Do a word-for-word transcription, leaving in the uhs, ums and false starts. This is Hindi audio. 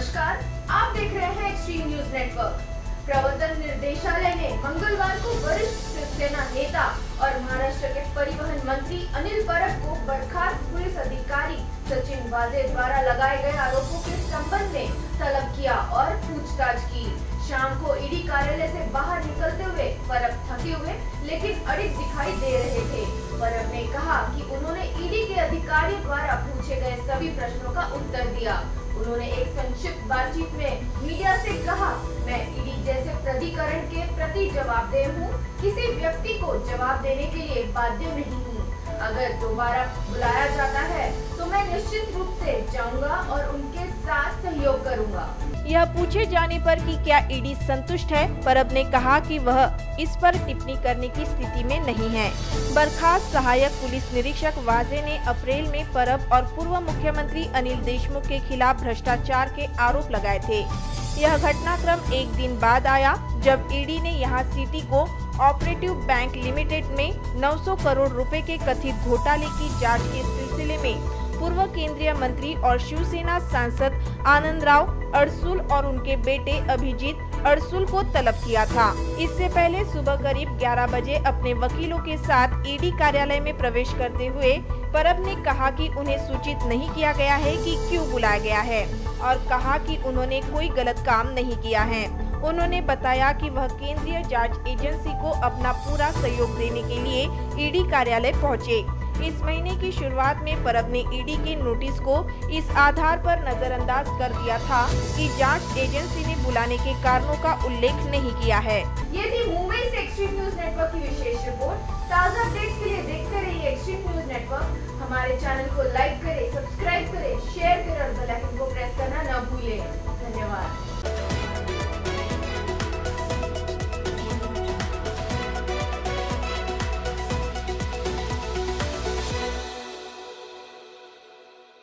नमस्कार, आप देख रहे हैं एक्सट्रीम न्यूज नेटवर्क। प्रवर्तन निर्देशालय ने मंगलवार को वरिष्ठ शिवसेना नेता और महाराष्ट्र के परिवहन मंत्री अनिल परब को बर्खास्त पुलिस अधिकारी सचिन वाजे द्वारा लगाए गए आरोपों के संबंध में तलब किया और पूछताछ की। शाम को ईडी कार्यालय से बाहर निकलते हुए परब थके हुए लेकिन अड़िग दिखाई दे रहे थे। परब ने कहा कि उन्होंने ईडी के अधिकारियों द्वारा पूछे गए सभी प्रश्नों का उत्तर दिया। उन्होंने एक संक्षिप्त बातचीत में मीडिया से कहा, मैं ईडी जैसे प्राधिकरण के प्रति जवाबदेह हूँ, किसी व्यक्ति को जवाब देने के लिए बाध्य नहीं हूँ। अगर दोबारा बुलाया जाता है तो मैं निश्चित रूप से जाऊंगा और उनके साथ सहयोग करूंगा। यह पूछे जाने पर कि क्या ईडी संतुष्ट है, परब ने कहा कि वह इस पर टिप्पणी करने की स्थिति में नहीं है। बर्खास्त सहायक पुलिस निरीक्षक वाजे ने अप्रैल में परब और पूर्व मुख्यमंत्री अनिल देशमुख के खिलाफ भ्रष्टाचार के आरोप लगाए थे। यह घटनाक्रम एक दिन बाद आया जब ईडी ने यहां city co operative bank limited में नौ सौ करोड़ रुपए के कथित घोटाले की जांच के सिलसिले में पूर्व केंद्रीय मंत्री और शिवसेना सांसद आनंदराव अडसूल और उनके बेटे अभिजीत अडसूल को तलब किया था। इससे पहले सुबह करीब ग्यारह बजे अपने वकीलों के साथ ईडी कार्यालय में प्रवेश करते हुए परब ने कहा कि उन्हें सूचित नहीं किया गया है कि क्यों बुलाया गया है और कहा कि उन्होंने कोई गलत काम नहीं किया है। उन्होंने बताया कि वह केंद्रीय जांच एजेंसी को अपना पूरा सहयोग देने के लिए ईडी कार्यालय पहुंचे। इस महीने की शुरुआत में परब ने ईडी के नोटिस को इस आधार पर नजरअंदाज कर दिया था कि जांच एजेंसी ने बुलाने के कारणों का उल्लेख नहीं किया है। ये थी मुंबई से एक्सट्रीम न्यूज नेटवर्क की विशेष रिपोर्ट। ताज़ा अपडेट्स के लिए देखते रहिए एक्सट्रीम न्यूज नेटवर्क। हमारे चैनल को लाइक करें, सब्सक्राइब करें, शेयर करें और बेल आइकन को प्रेस करना न भूलें। धन्यवाद।